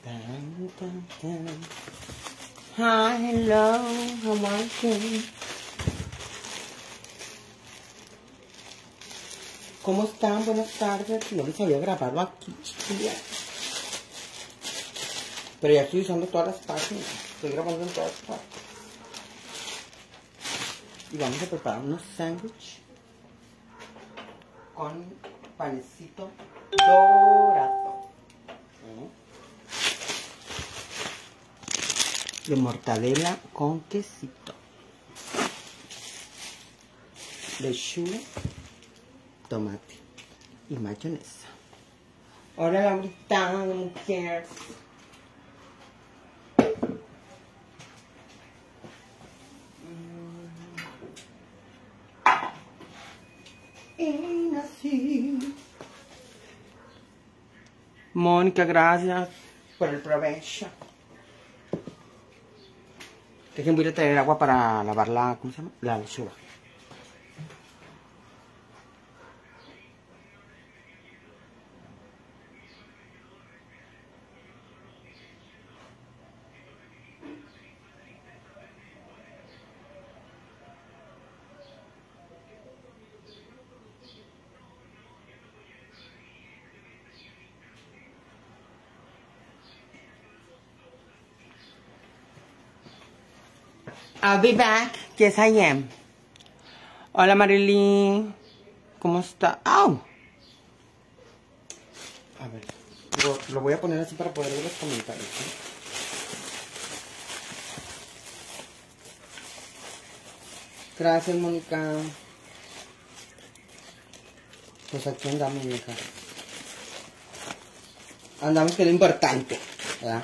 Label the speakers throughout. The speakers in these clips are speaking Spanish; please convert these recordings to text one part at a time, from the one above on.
Speaker 1: Tan, tan, tan. Hi, hello, how are you? ¿Cómo están? Buenas tardes. No les había grabado aquí, chiquilla. Pero ya estoy usando todas las páginas. Estoy grabando en todas partes. Y vamos a preparar unos sándwiches con panecito dorado. De mortadela con quesito. Lechuga, tomate y mayonesa. Hola, Laurita, mujer. Y así. Mónica, gracias por el provecho. Dejen, voy a traer agua para lavar la, ¿cómo se llama? La lechuga. I'll be back. Yes, I am. Hola, Marilyn. ¿Cómo está? ¡Au! A ver, lo voy a poner así para poder ver los comentarios, ¿sí? Gracias, Mónica. Pues aquí andamos, hija. Andamos, que es lo importante, ¿verdad?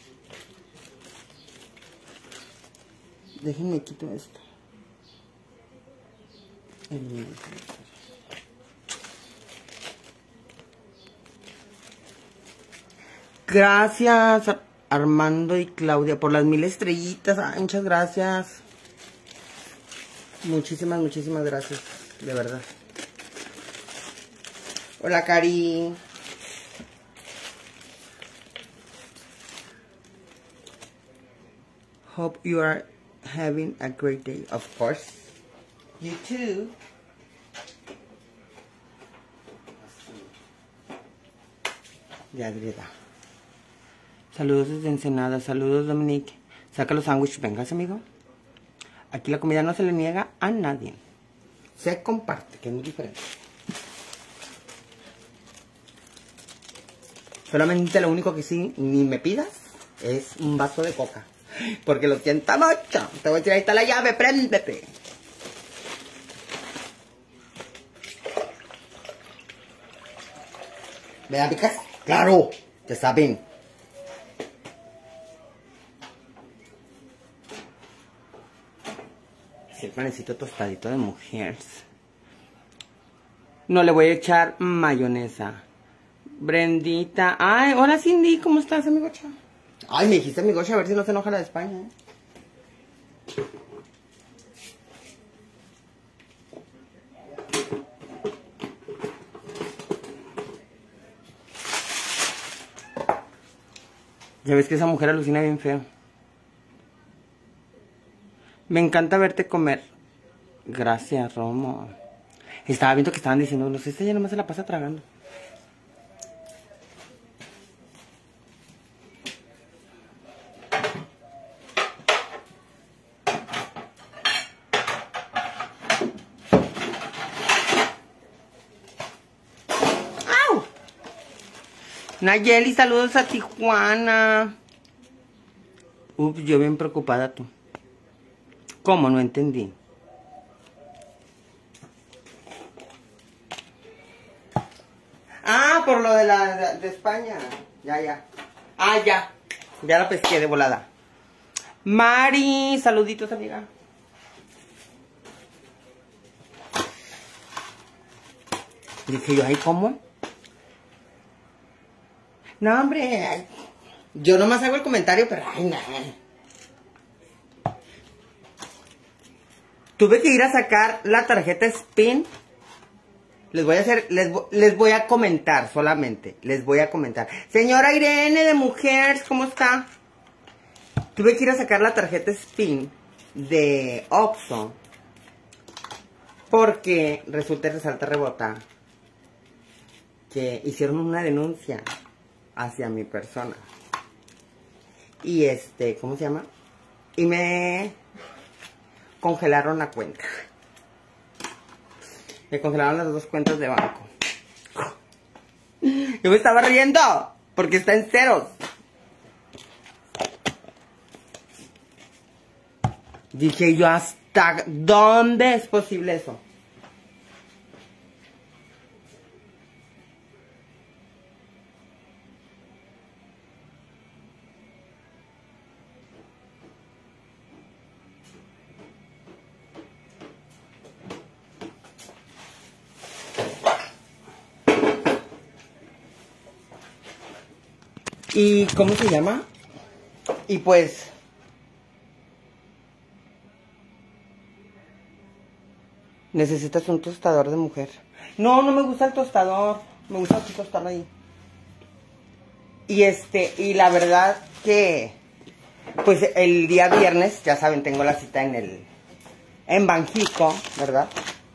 Speaker 1: Déjenme quito esto. Gracias, Armando y Claudia, por las 1000 estrellitas. Ay, muchas gracias. Muchísimas, muchísimas gracias. De verdad. Hola, Cari. Hope you are having a great day. Of course. You too. Ya, Greta. Saludos desde Ensenada. Saludos, Dominique. Saca los sándwiches. Vengas, amigo. Aquí la comida no se le niega a nadie. Se comparte, que es muy diferente. Solamente lo único que sí ni me pidas es un vaso de coca. Porque lo siento mucho. Te voy a decir, ahí está la llave, préndete. ¿Verdad, picas? ¡Claro! Ya saben. El panecito tostadito de mujeres. No le voy a echar mayonesa. Brendita. Ay, hola, Cindy. ¿Cómo estás, amigocha? Ay, me dijiste, amigocha, a ver si no se enoja la de España, ¿eh? Ya ves que esa mujer alucina bien feo. Me encanta verte comer. Gracias, Romo. Estaba viendo que estaban diciendo, no sé, esta ya nomás se la pasa tragando. ¡Au! Nayeli, saludos a Tijuana. Ups, yo bien preocupada tú. ¿Cómo? No entendí. Ah, por lo de de España. Ya. Ah, ya. Ya la pesqué de volada. Mari, saluditos, amiga. Dije yo, ay, ¿cómo? No, hombre. Ay, yo nomás hago el comentario, pero ay, no. Tuve que ir a sacar la tarjeta SPIN Les voy a hacer, les voy a comentar solamente. Les voy a comentar. Señora Irene de Mujeres, ¿cómo está? Tuve que ir a sacar la tarjeta SPIN de Oxxo. Porque resulta y resalta rebota que hicieron una denuncia hacia mi persona. Y ¿cómo se llama? Y me congelaron la cuenta. Me congelaron las dos cuentas de banco. Yo me estaba riendo porque está en ceros. Dije yo, ¿hasta dónde es posible eso? ¿Y cómo se llama? Y pues necesitas un tostador de mujer. No, no me gusta el tostador. Me gusta tostar ahí. Y y la verdad que pues el día viernes, ya saben, tengo la cita en Banjico, ¿verdad?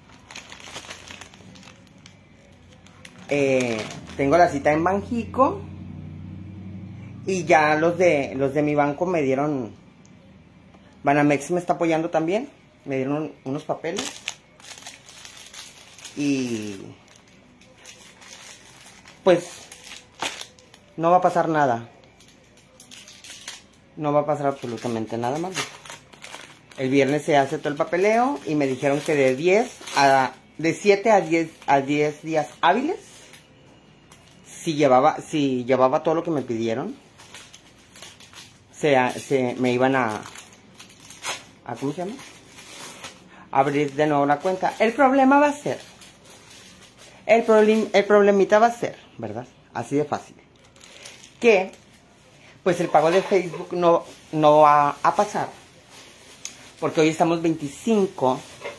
Speaker 1: Tengo la cita en Banjico. Y ya los de mi banco me dieron. Banamex me está apoyando también. Me dieron unos papeles. Y pues no va a pasar nada. No va a pasar absolutamente nada más. El viernes se hace todo el papeleo. Y me dijeron que de 7 a 10 días hábiles. Si llevaba todo lo que me pidieron, me iban a ¿cómo se llama? Abrir de nuevo la cuenta. El problema va a ser, el problemita va a ser, ¿verdad? Así de fácil. Que, pues el pago de Facebook no va a pasar. Porque hoy estamos 25.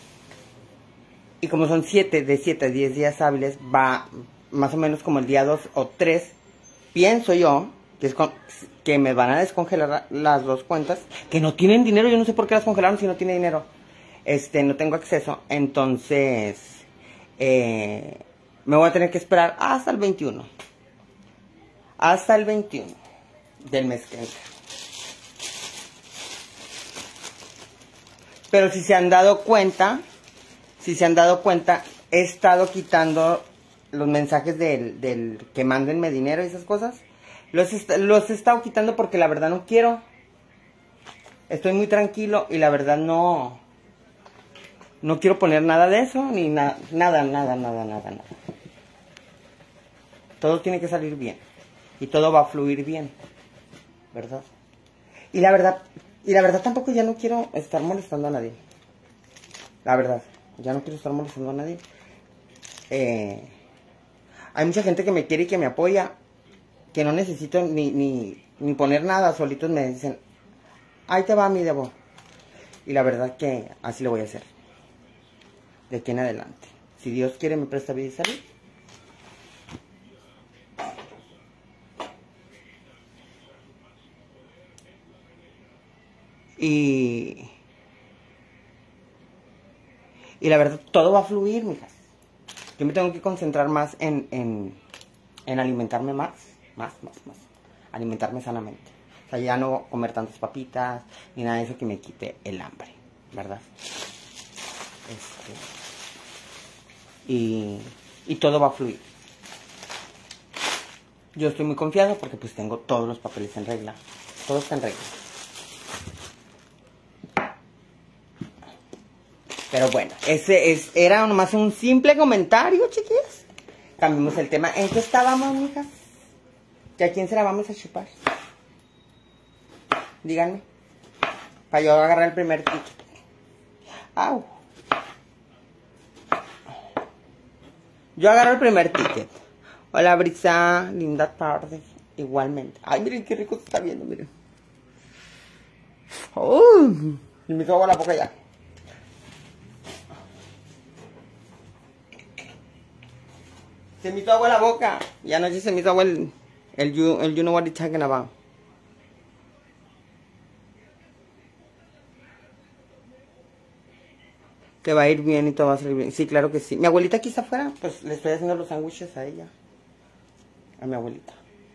Speaker 1: Y como son de 7 a 10 días hábiles, va más o menos como el día 2 o 3, pienso yo, que me van a descongelar las dos cuentas, que no tienen dinero. Yo no sé por qué las congelaron si no tiene dinero. No tengo acceso. Entonces, me voy a tener que esperar hasta el 21. Hasta el 21 del mes que entra. Pero si se han dado cuenta, he estado quitando los mensajes del que mándenme dinero y esas cosas. Los he estado quitando porque la verdad no quiero. Estoy muy tranquilo y la verdad no quiero poner nada de eso, ni nada. Todo tiene que salir bien. Y todo va a fluir bien, ¿verdad? Y la verdad tampoco ya no quiero estar molestando a nadie. La verdad, ya no quiero estar molestando a nadie. Hay mucha gente que me quiere y que me apoya, que no necesito ni poner nada, solitos me dicen, ahí te va mi Debo. Y la verdad que así lo voy a hacer. De aquí en adelante. Si Dios quiere me presta vida y salud. Y la verdad, todo va a fluir, mijas. Yo me tengo que concentrar más en alimentarme más. Alimentarme sanamente. O sea, ya no comer tantas papitas, ni nada de eso que me quite el hambre, ¿verdad? Y todo va a fluir. Yo estoy muy confiado porque pues tengo todos los papeles en regla. Todo está en regla. Pero bueno, era nomás un simple comentario, chiquillas. Cambiemos el tema. ¿En qué estábamos, mijas? ¿Y a quién se la vamos a chupar? Díganme. Para yo agarrar el primer ticket. ¡Au! Yo agarro el primer ticket. Hola, Brisa. Linda tarde. Igualmente. Ay, miren qué rico se está viendo, miren. Y me hizo agua la boca ya. Se me hizo agua la boca. Y anoche se me hizo agua el you know what it's talking about. Te va a ir bien y todo va a salir bien. Sí, claro que sí. Mi abuelita aquí está afuera, pues le estoy haciendo los sándwiches a ella. A mi abuelita.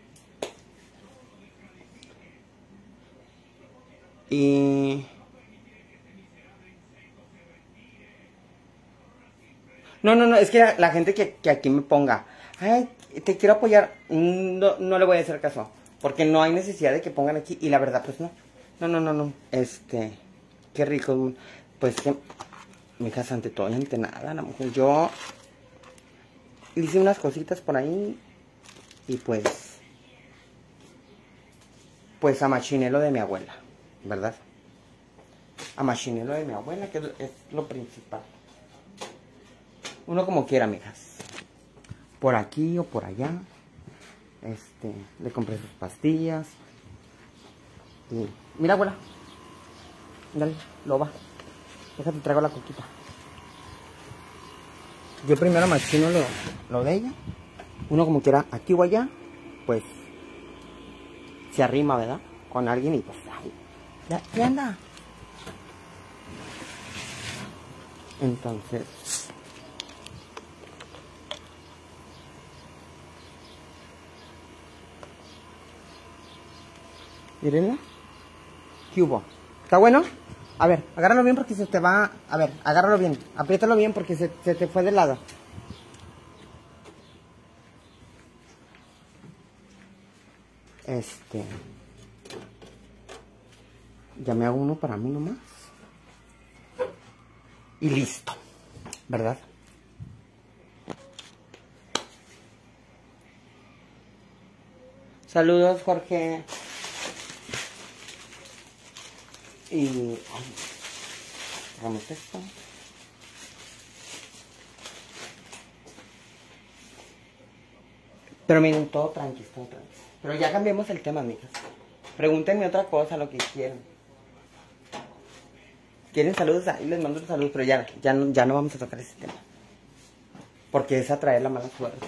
Speaker 1: Y... No, es que la gente que aquí me ponga, ay, te quiero apoyar, no le voy a hacer caso. Porque no hay necesidad de que pongan aquí. Y la verdad, pues no. No. Qué rico. Pues que... Mi hija, ante todo y ante nada, la mujer. Yo hice unas cositas por ahí y pues amachiné lo de mi abuela, ¿verdad? Amachiné lo de mi abuela, que es lo principal. Uno como quiera, mijas. Por aquí o por allá. Le compré sus pastillas. Y mira, abuela. Dale, loba. Déjate, traigo la coquita. Yo primero machino lo de ella. Uno como quiera, aquí o allá, pues se arrima, ¿verdad? Con alguien y pues, ay, ¿qué anda? Entonces, mírenla. ¿Qué hubo? ¿Está bueno? A ver, agárralo bien porque se te va... A ver, agárralo bien. Apriétalo bien porque se te fue de lado. Ya me hago uno para mí nomás. Y listo. ¿Verdad? Saludos, Jorge. Y... Hagamos esto. Pero miren, todo tranqui, todo tranqui. Pero ya cambiemos el tema, amigas. Pregúntenme otra cosa, lo que quieran. ¿Quieren saludos? Ahí les mando los saludos, pero ya no vamos a tocar ese tema. Porque es atraer la mala suerte.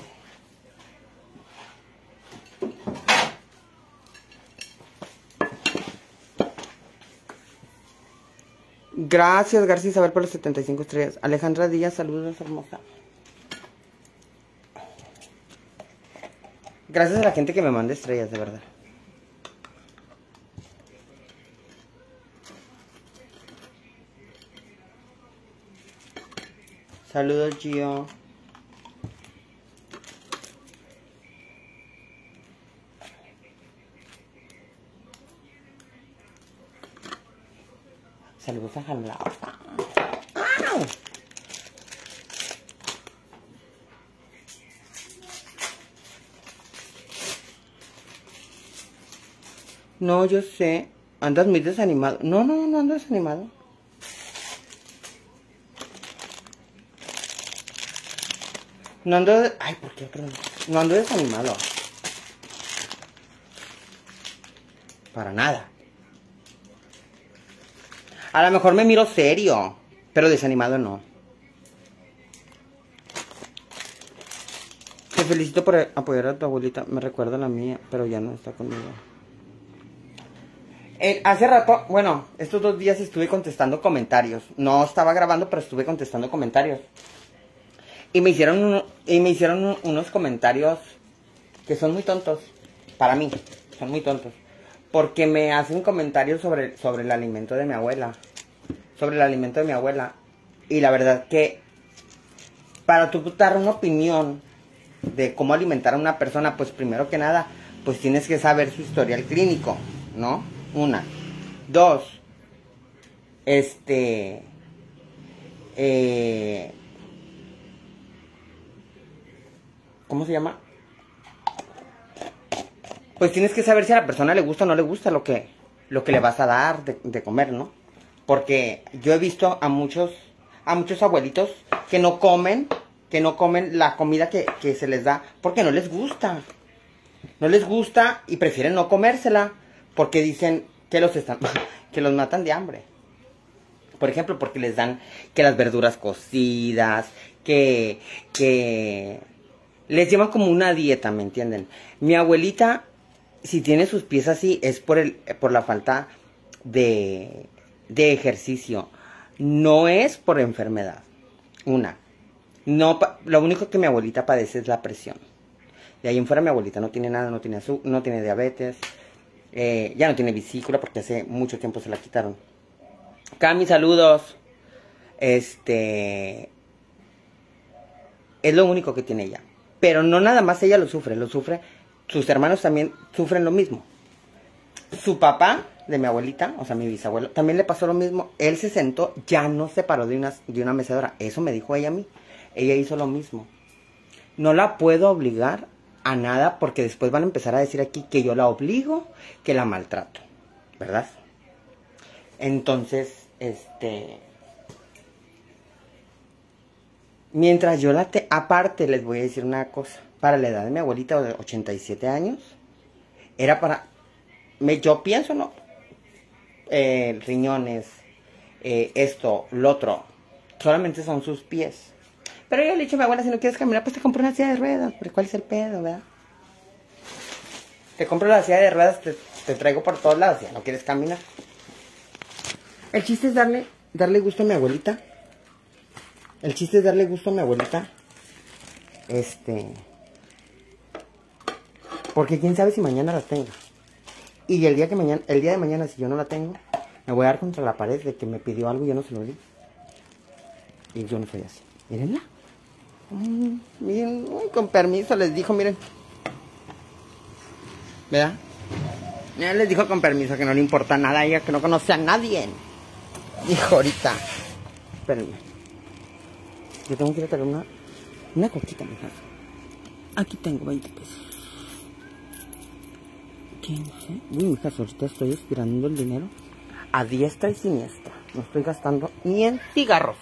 Speaker 1: Gracias, García Isabel, por los 75 estrellas. Alejandra Díaz, saludos, hermosa. Gracias a la gente que me manda estrellas, de verdad. Saludos, Gio. Saludos a Jalapa. ¡Au! No, yo sé. Andas muy desanimado. No ando desanimado. No ando... Ay, ¿por qué? Perdón. No ando desanimado. Para nada. A lo mejor me miro serio, pero desanimado no. Te felicito por apoyar a tu abuelita. Me recuerda a la mía, pero ya no está conmigo. Hace rato, bueno, estos 2 días estuve contestando comentarios. No estaba grabando, pero estuve contestando comentarios. Y me hicieron unos comentarios que son muy tontos. Para mí, son muy tontos. Porque me hacen comentarios sobre el alimento de mi abuela. Sobre el alimento de mi abuela. Y la verdad que para tú dar una opinión de cómo alimentar a una persona, pues primero que nada, pues tienes que saber su historial clínico, ¿no? 1. 2. ¿Cómo se llama? Pues tienes que saber si a la persona le gusta o no le gusta lo que le vas a dar de comer, ¿no? Porque yo he visto a muchos abuelitos que no comen la comida que se les da porque no les gusta. No les gusta y prefieren no comérsela porque dicen que que los matan de hambre. Por ejemplo, porque les dan que las verduras cocidas, que Les lleva como una dieta, ¿me entienden? Mi abuelita, si tiene sus pies así, es por la falta de ejercicio. No es por enfermedad. No, lo único que mi abuelita padece es la presión. De ahí en fuera mi abuelita no tiene nada, no tiene diabetes. Ya no tiene vesícula porque hace mucho tiempo se la quitaron. Cami, saludos. Es lo único que tiene ella. Pero no nada más ella lo sufre. Sus hermanos también sufren lo mismo. Su papá de mi abuelita, o sea mi bisabuelo, también le pasó lo mismo. Él se sentó, ya no se paró de una mecedora. Eso me dijo ella a mí. Ella hizo lo mismo. No la puedo obligar a nada porque después van a empezar a decir aquí que yo la obligo, que la maltrato, ¿verdad? Entonces, mientras yo aparte les voy a decir una cosa, para la edad de mi abuelita de 87 años, era para, yo pienso, ¿no? Riñones, esto, lo otro, solamente son sus pies. Pero yo le he dicho a mi abuela, si no quieres caminar, pues te compro una silla de ruedas. Pero ¿cuál es el pedo, verdad? Te compro la silla de ruedas, te traigo por todos lados, ya no quieres caminar. El chiste es darle gusto a mi abuelita. El chiste es darle gusto a mi abuelita. Porque quién sabe si mañana la tenga. Y el día de mañana, si yo no la tengo, me voy a dar contra la pared de que me pidió algo y yo no se lo di. Y yo no soy así. Mírenla. Miren, con permiso les dijo, miren. ¿Verdad? Ya les dijo con permiso que no le importa nada a ella, que no conoce a nadie. Dijo ahorita. Espérenme. Yo tengo que ir a traer una coquita, mija. Aquí tengo 20 pesos. 15. Uy, mija, ahorita estoy estirando el dinero a diestra y siniestra. No estoy gastando ni en cigarros.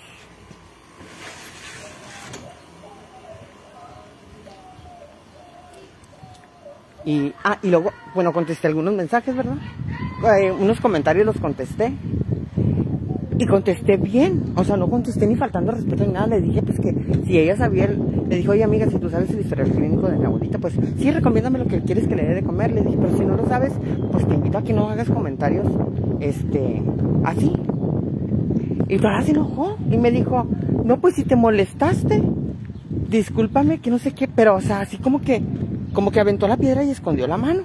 Speaker 1: Y luego, bueno, contesté algunos mensajes, ¿verdad? Unos comentarios los contesté. Y contesté bien. O sea, no contesté ni faltando respeto ni nada. Le dije, pues que si ella sabía, le dijo, oye amiga, si tú sabes el historial clínico de mi abuelita, pues sí, recomiéndame lo que quieres que le dé de comer. Le dije, pero si no lo sabes, pues te invito a que no hagas comentarios, así. Y todavía se enojó. Y me dijo, no, pues si te molestaste, discúlpame, que no sé qué. Pero, o sea, así como que aventó la piedra y escondió la mano.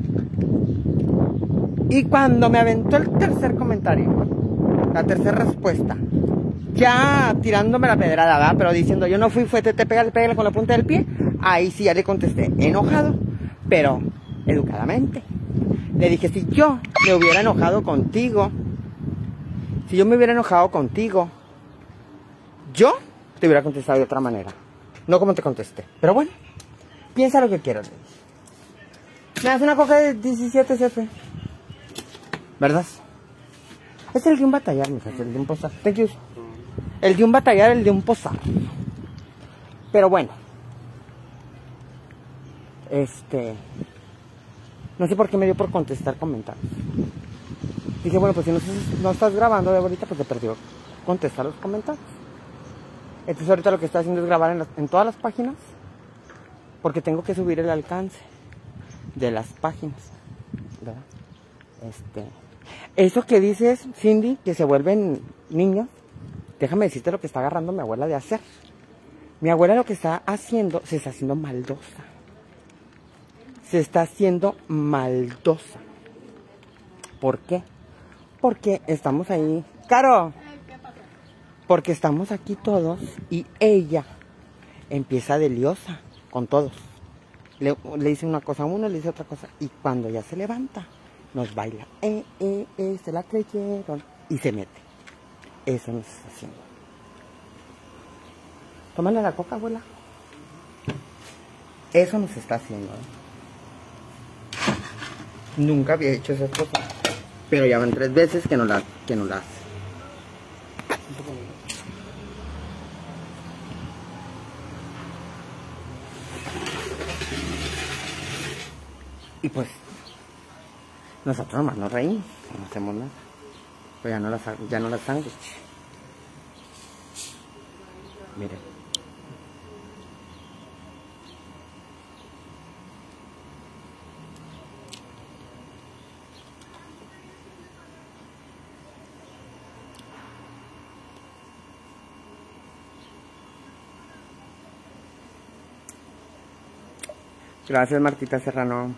Speaker 1: Y cuando me aventó el tercer comentario, la tercera respuesta, ya tirándome la pedrada, ¿verdad? Pero diciendo, yo no fui, pégale con la punta del pie. Ahí sí ya le contesté, enojado, pero educadamente. Le dije, si yo me hubiera enojado contigo, yo te hubiera contestado de otra manera. No como te contesté. Pero bueno, piensa lo que quieras. Me das una coca de 17 CF, ¿verdad? Es el de un batallar, mija, el de un posar. Thank you. El de un batallar, el de un posar. Pero bueno. No sé por qué me dio por contestar comentarios. Dije, bueno, pues si no estás grabando de ahorita, pues te perdió contestar los comentarios. Entonces ahorita lo que estoy haciendo es grabar en todas las páginas. Porque tengo que subir el alcance de las páginas, ¿verdad? Eso que dices, Cindy, que se vuelven niños, déjame decirte lo que está agarrando mi abuela de hacer. Mi abuela lo que está haciendo, se está haciendo maldosa. Se está haciendo maldosa. ¿Por qué? Porque estamos ahí. ¡Caro! Porque estamos aquí todos y ella empieza de liosa con todos. Le dice una cosa a uno, le dice otra cosa. Y cuando ya se levanta, nos baila. Se la creyeron. Y se mete. Eso nos está haciendo. Tómale la coca, abuela. Eso nos está haciendo. Nunca había hecho esas cosas. Pero ya van 3 veces que no la hace. Y pues, nosotros nomás nos reímos, no hacemos nada. Pues ya no la sándwich. Miren. Gracias, Martita Serrano.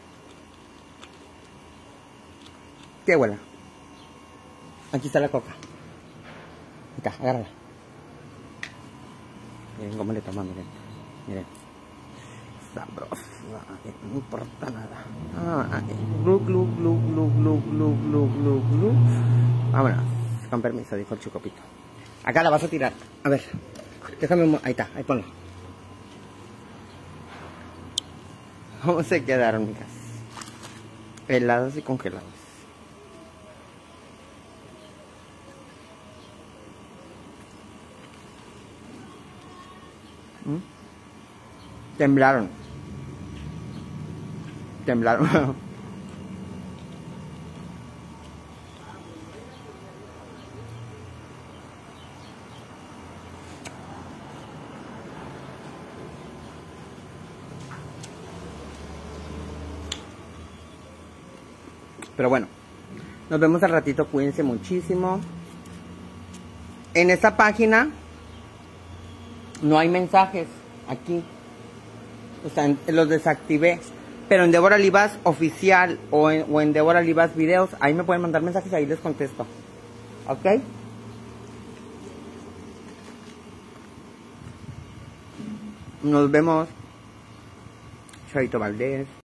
Speaker 1: ¿Qué huela? Aquí está la coca. Acá, agárrala. Miren cómo le toma, miren. Miren. Sabrosa. No importa nada. Glu, glu, glu, glu, glu, glu, glu, glu, glu. Vámonos. Con permiso, dijo el Chocopito. Acá la vas a tirar. A ver. Déjame. Ahí está, ahí ponla. ¿Cómo se quedaron, mijas? Helados y congelados. Temblaron. Temblaron. Pero bueno, nos vemos al ratito, cuídense muchísimo. En esta página no hay mensajes aquí. O sea, los desactivé. Pero en Deborah Livas Oficial o en Deborah Livas Videos, ahí me pueden mandar mensajes, ahí les contesto. ¿Ok? Nos vemos. Chaito Valdés.